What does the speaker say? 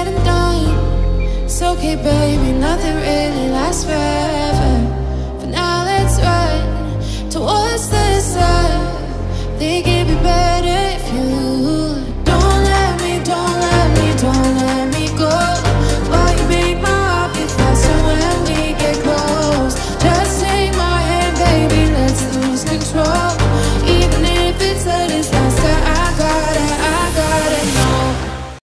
said and done, it's okay, baby, nothing really lasts forever. For now, let's run towards the sun. Think it'd be better